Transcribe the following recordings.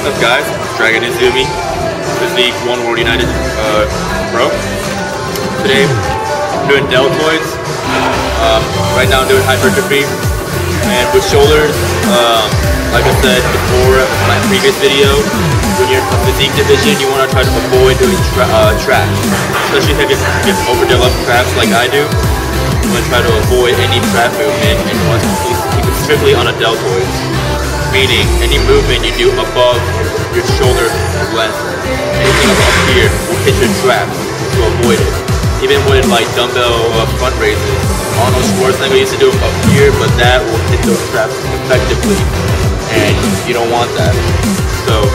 What's up guys, Dragon Izumi, Physique One World United Pro. Today I'm doing deltoids. Right now I'm doing hypertrophy. And with shoulders, like I said before in my previous video, when you're in the physique division, you want to try to avoid doing traps. Especially if you have overdeveloped traps like I do. You want to try to avoid any trap movement and you want to keep it strictly on a deltoid. Meaning, any movement you do above your shoulder length, anything up here will hit your trap to avoid it. Even with like dumbbell front raises, Arnold Schwarzenegger used to do them up here, but that will hit those traps effectively, and you don't want that. So,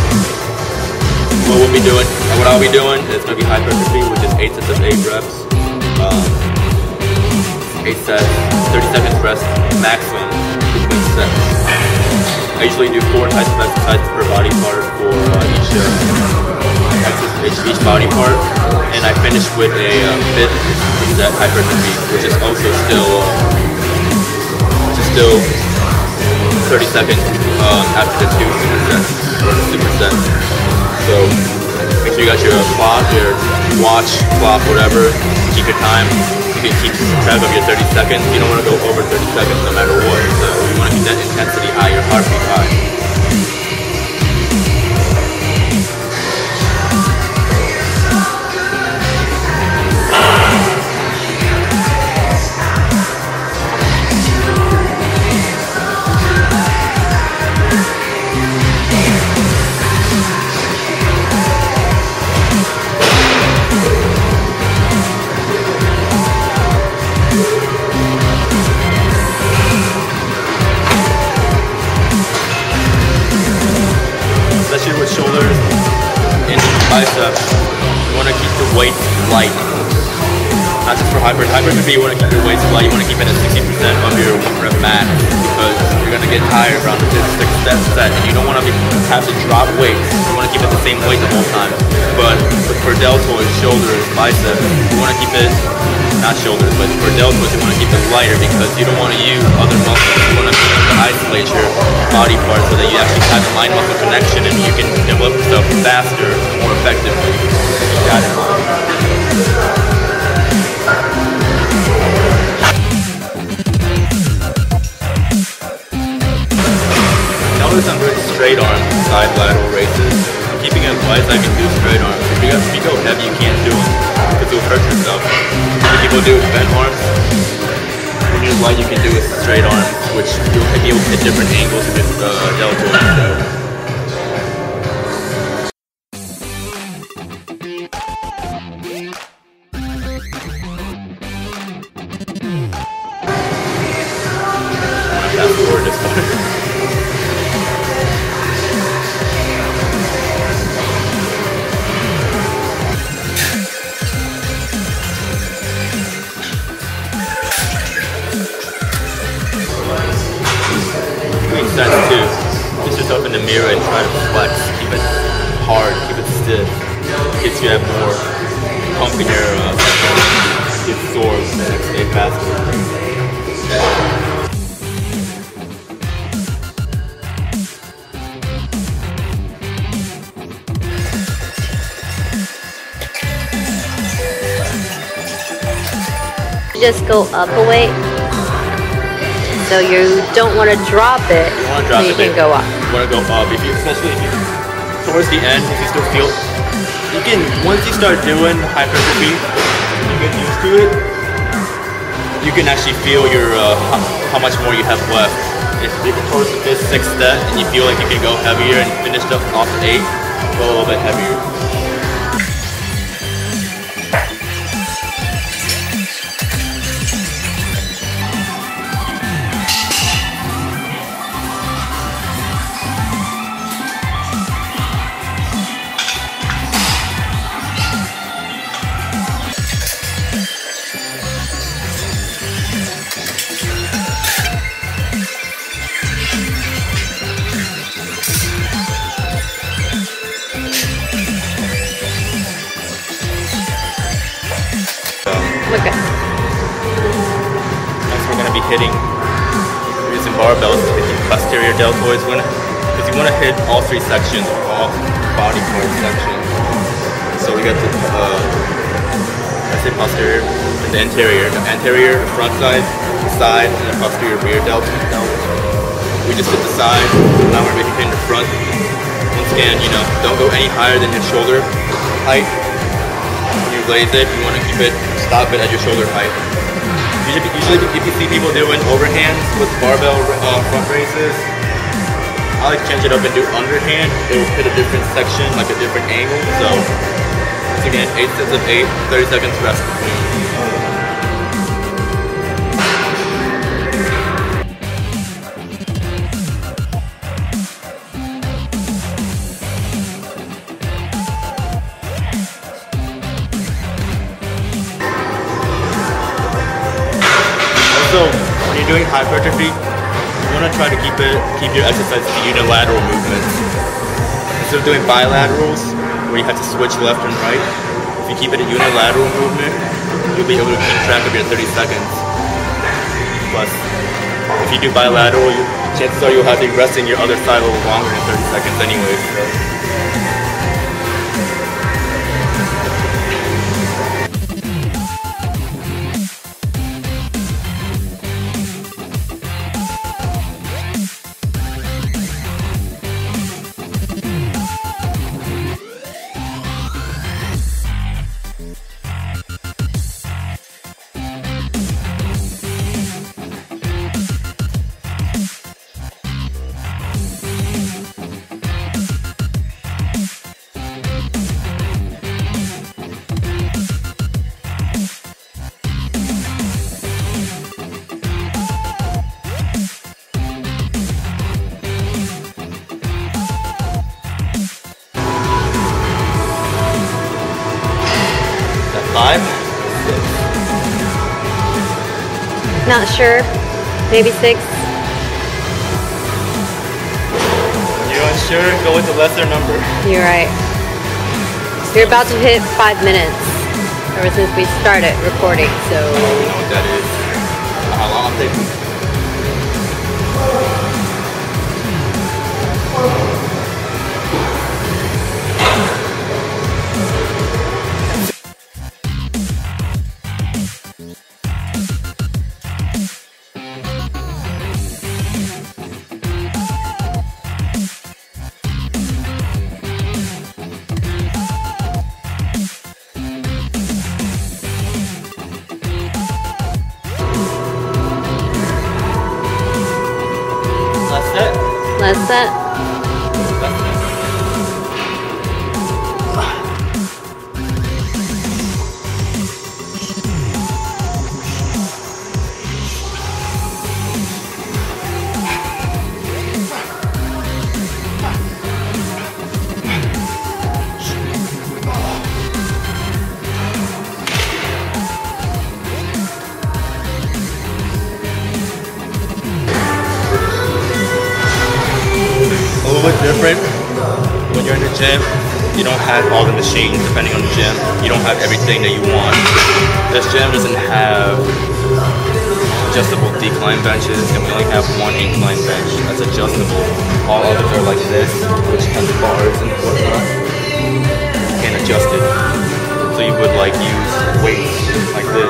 what I'll be doing is going to be hypertrophy, which is 8 sets of 8 reps, 8 sets, 30 seconds rest, maximum between sets. I usually do 4 types of exercises per body part for each body part, and I finish with a 5th set hypertrophy, which is also still 30 seconds after the 2 supersets or the superset. So make sure you got your clock, your watch, clock, whatever. Keep your time. You can keep track of your 30 seconds. You don't want to go over 30 seconds no matter what. So you want to keep that intensity high, your heart rate high. Especially with shoulders and biceps, you want to keep the weight light. Not just for hypertrophy, you want to keep your weights light. You want to keep it at 60% of your 1 rep max because you're going to get tired around the 6th set, and you don't want to have to drop weights. You want to keep it the same weight the whole time. But for deltoids, shoulders, biceps, you want to keep it, not shoulders, but for deltoids, you want to keep it lighter because you don't want to use other muscles. You want to isolate your body parts so that you actually have mind muscle connection and you can develop yourself faster, more effectively. Got it. Notice I'm doing straight arm side lateral raises. I'm keeping it light so I can do straight arms. If you go heavy, you can't do it because you'll hurt yourself. When people do bent arms, when you're light, you can do it straight arms, which you'll be able to hit different angles with deltoids. Fast forward this one. Sets too. Put yourself in the mirror and try to flex. Keep it hard, keep it stiff. Gets you have more pump in your get sore, stay faster. Just go up a weight. So you don't want to drop it. You want to drop so you it. Can go up. You want to go up. Especially if you towards the end, if you still feel, you can once you start doing hypertrophy, you get used to it. You can actually feel your how much more you have left. If you're towards the 5th, 6th set, and you feel like you can go heavier and finish up off the 8, go a little bit heavier. Okay. Next we're going to be hitting, using barbells to hit the posterior deltoids. We're going to because you want to hit all three sections, all body part sections. So we got the let's say posterior and the anterior. The anterior, the front side, the side, and the posterior rear delt. We just did the side. Now we're making it in the front. Once again, you know, don't go any higher than your shoulder height. When you raise it, you want to keep it, stop it at your shoulder height. Usually if you see people doing overhands with barbell front raises, I like to change it up and do underhand. It will hit a different section, like a different angle. So once again, 8 sets of 8, 30 seconds rest between. So when you're doing hypertrophy, you want to try to keep your exercise to unilateral movements. Instead of doing bilaterals, where you have to switch left and right, if you keep it a unilateral movement, you'll be able to keep track of your 30 seconds. Plus, if you do bilateral, chances are you'll have to be resting your other side a little longer than 30 seconds anyway. So. Not sure. Maybe 6. You're unsure? Go with the lesser number. You're right. You're about to hit 5 minutes ever since we started recording, so... I don't know what that is. How long it takes. Last set. Bit different when you're in the gym. You don't have all the machines depending on the gym. You don't have everything that you want. This gym doesn't have adjustable decline benches, and we only have one incline bench that's adjustable. All others are like this, which has bars and whatnot. You can't adjust it. So you would like use weights like this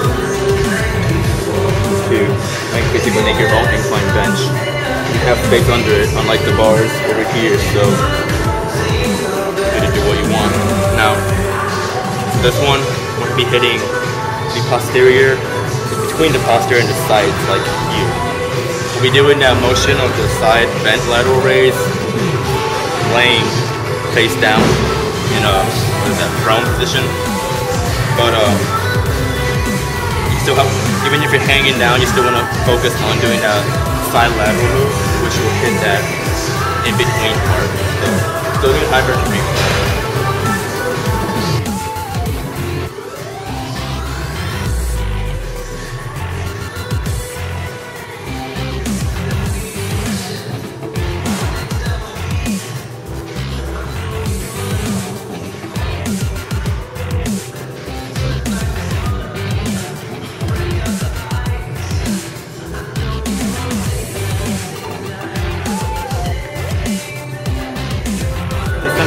to basically make your own incline bench. You have space under it, unlike the bars over here, so you can do what you want. Now, this one will be hitting the posterior, between the posterior and the sides, like here. We'll be doing that motion of the side bent lateral raise, laying face down in a, what is that, prone position. But you still have, even if you're hanging down, you still want to focus on doing that side lateral move, which will hit that in between part. So still doing hypertrophy.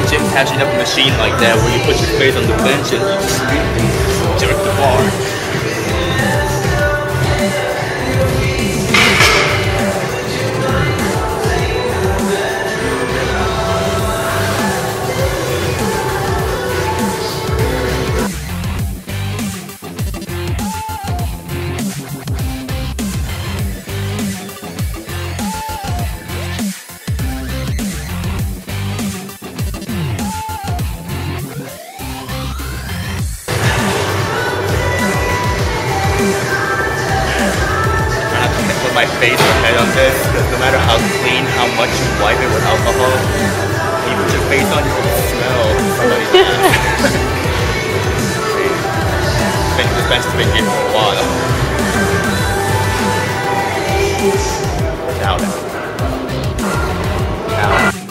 gyms have a machine like that where you put your face on the bench and you just jerk the bar. My face or head on this, because no matter how clean, how much you wipe it with alcohol, when you put your face on, you can smell somebody's ass. This bench has been here for a while. Doubt it. Doubt it.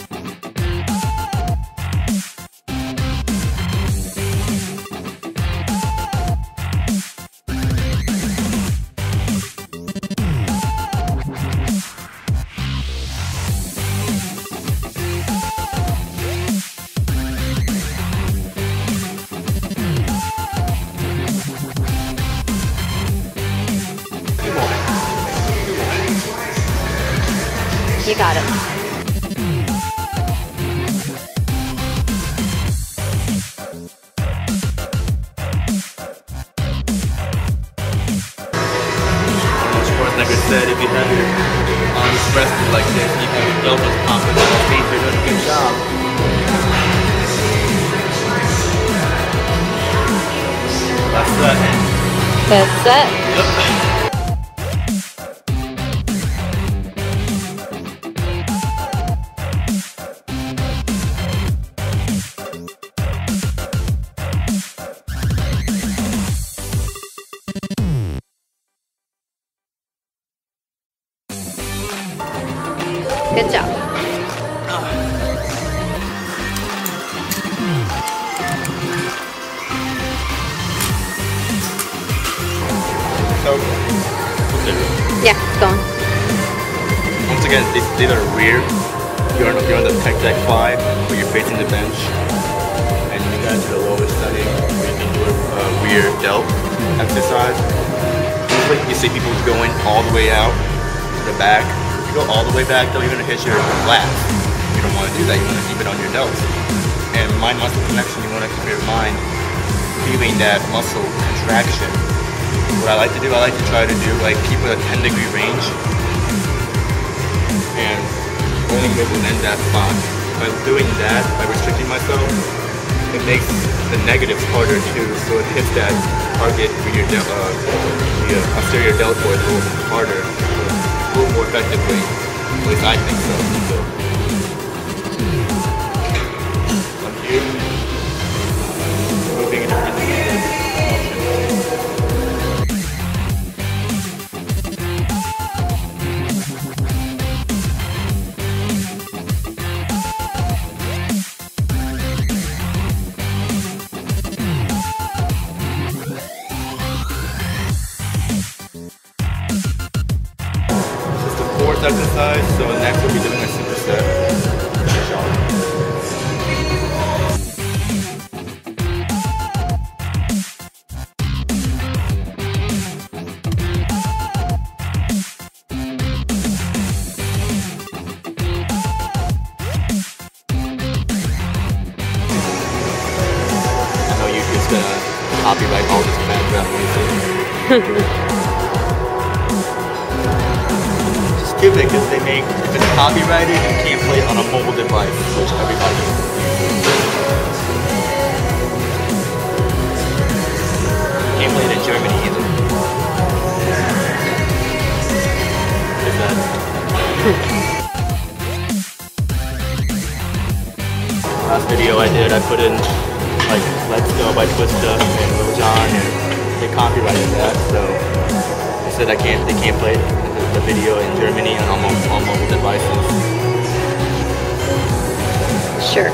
You got it. Schwarzenegger said if you have your arms rested like this, you have your elbows popping on your feet, you're doing a good job. That's that. That's it. Yep. Good job. So, Yeah, go on. once again, these are rear. You're on the tech deck 5, where you're facing the bench, and you got to the lowest setting where you can do a rear delt exercise. Usually, you see people going all the way out to the back. Go all the way back, though, you're gonna hit your lats. You don't want to do that. You want to keep it on your delts. And mind-muscle connection, you want to keep your mind feeling that muscle contraction. What I like to do, I like to try to do like keep it a 10-degree range and only move within that spot. By doing that, by restricting myself, it makes the negatives harder too. So it hits that target for your the posterior deltoid a little harder. A little more effectively, at least I think so. From here, moving in a exercise, so next we'll be doing a superset. I know YouTube's gonna copyright all this background music. Give it because they make, if it's copyrighted, you can't play it on a mobile device, which everybody uses. You can't play it in Germany either. Is that? Last video I did, I put in like Let's Go by Twista and Lil Jon, and they copyrighted that, so they said they can't play the video in Germany and on mobile devices. Sure.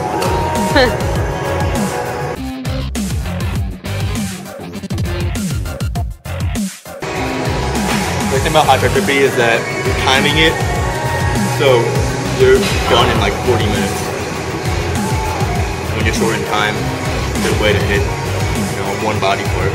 The thing about hypertrophy is that you're timing it, so you're done in like 40 minutes. shorten time. Good way to hit, one body part.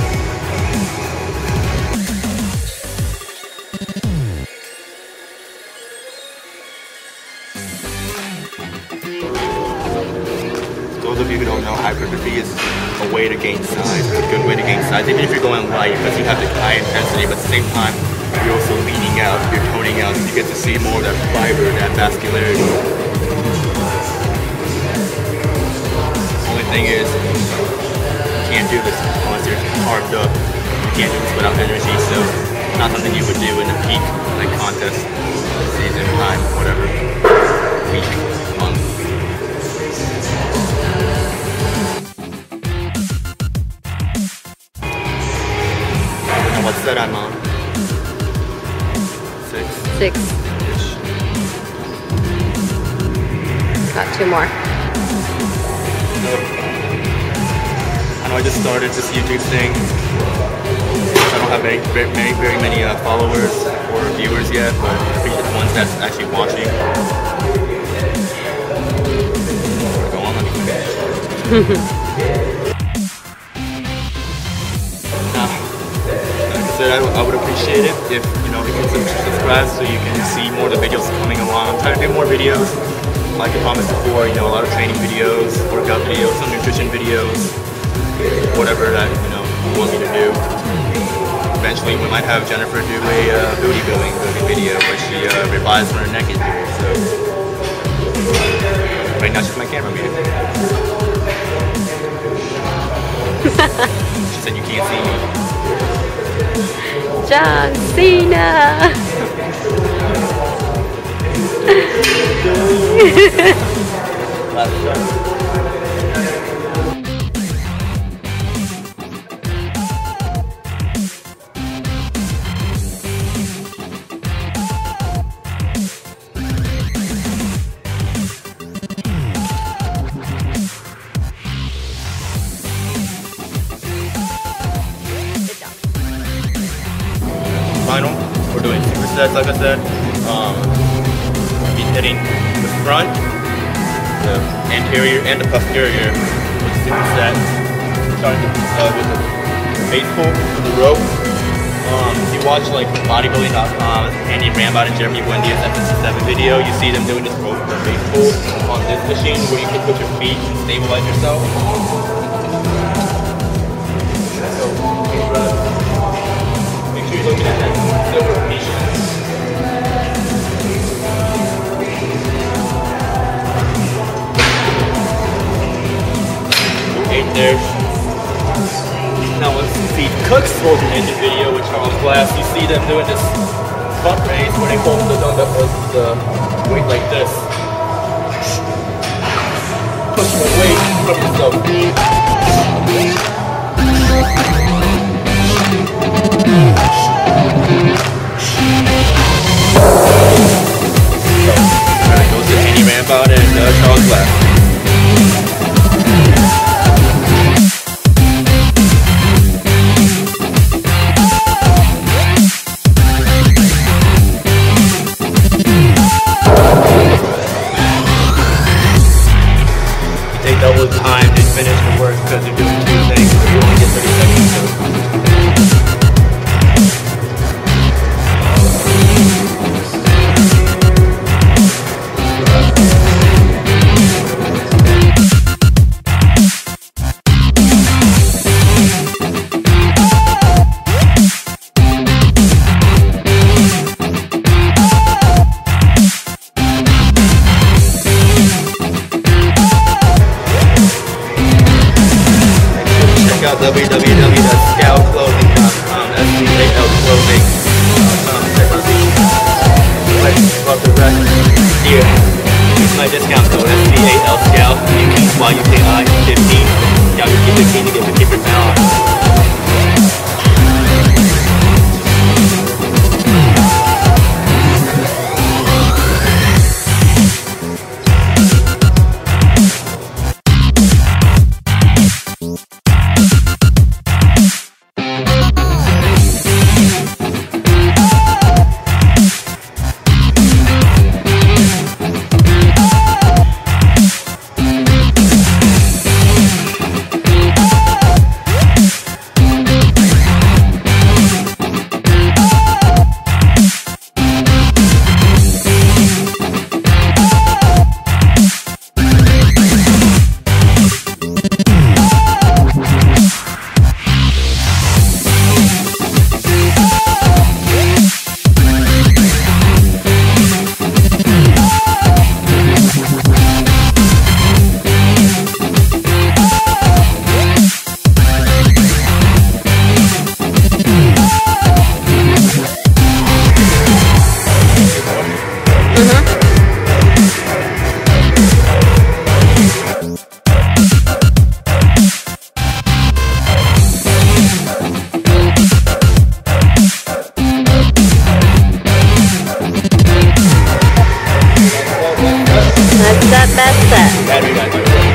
Those of you who don't know, hypertrophy is a way to gain size. It's a good way to gain size, even if you're going light, because you have the high intensity, but at the same time, you're also leaning out, you're toning out, so you get to see more of that fiber, that vascularity. Only thing is, you can't do this unless you're carved up. You can't do this without energy, so not something you would do in a peak, like contest, season, time, whatever, week, month. What set I'm on? 6. Got 2 more. I know I just started this YouTube thing. I don't have very many followers or viewers yet, but I appreciate the ones that's actually watching. Go on, let me finish. I would appreciate it if you can subscribe so you can see more of the videos coming along. I'm trying to do more videos, like I promised before. A lot of training videos, workout videos, some nutrition videos, whatever that you want me to do. Eventually, we might have Jennifer do a booty building video where she revives her neck injury. So right now she's my camera man. She said you can't see me. John Cena! Final, we're doing supersets, like I said. I'll be hitting the front, the anterior, and the posterior with superset. Starting with the base pull with the rope. If you watch like bodybuilding.com, Andy Rambot and Jeremy Wendy's FSC7 video, you see them doing this rope for base pull on this machine where you can put your feet and stabilize yourself. You're looking at that silver piece. 8 there. Now let's see Cook's Golden Engine video with Charles Glass. You see them doing this butt raise where they hold the weight like this. Push the weight from yourself. Alright, goes to Andy Rambot and Charles Glass. You take double the time to finish the work because you're doing 2 things. You only get 30 seconds. www.scalclothing.com, SCALclothing.com. Check out these. Love the rest. Here, use my discount code SCALscal. YUKI 15. Y'all can keep 15 to get 50% off. battery died.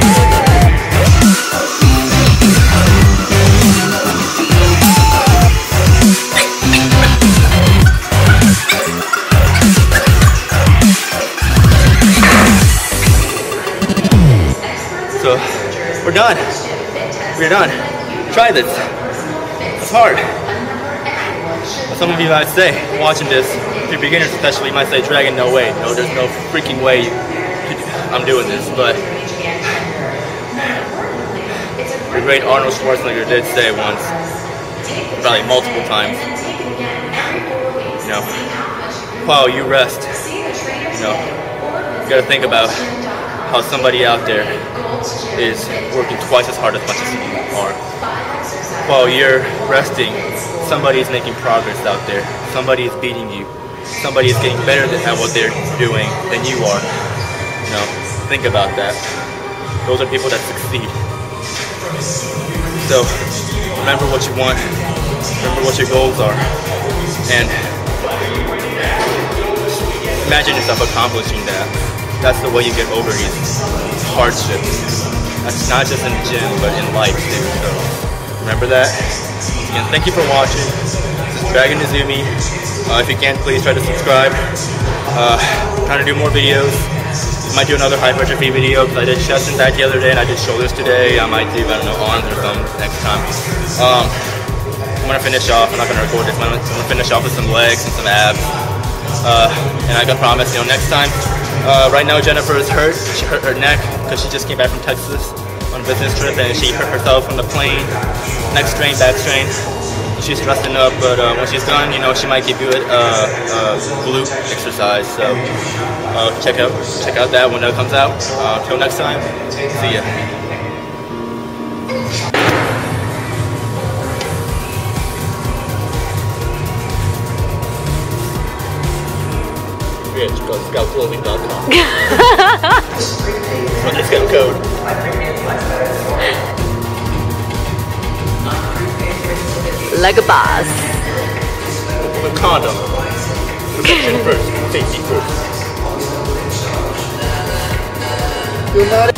So we're done. We're done. Try this. It's hard. Some of you might say, watching this, if you're beginners especially, you might say, Dragon, no way. No, there's no freaking way I'm doing this. But the great Arnold Schwarzenegger did say once, probably multiple times, you know, while you rest, you know, you gotta think about how somebody out there is working twice as hard as much as you are. While you're resting, somebody is making progress out there. Somebody is beating you. Somebody is getting better at what they're doing than you are. You know, think about that. Those are people that succeed. So, remember what you want. Remember what your goals are. And imagine yourself accomplishing that. That's the way you get over these hardships. That's not just in the gym, but in life too. So remember that. Again, thank you for watching. This is Dragon Izumi. If you can, please try to subscribe. Trying to do more videos. I might do another hypertrophy video because I did chest and back the other day, and I did shoulders today. I might do, I don't know, arms or something next time. I'm gonna finish off. I'm not gonna record this. I'm gonna finish off with some legs and some abs. And I can promise, you know, next time. Right now Jennifer is hurt. She hurt her neck because she just came back from Texas on a business trip and she hurt herself on the plane. Neck strain, back strain. She's resting up, but when she's done, you know, she might give you a glute exercise. So check out that when that comes out. Until next time, see ya. Yeah, just go to scoutclothing.com. Run the discount code. Like a boss. With condom. Protection first. Safety first.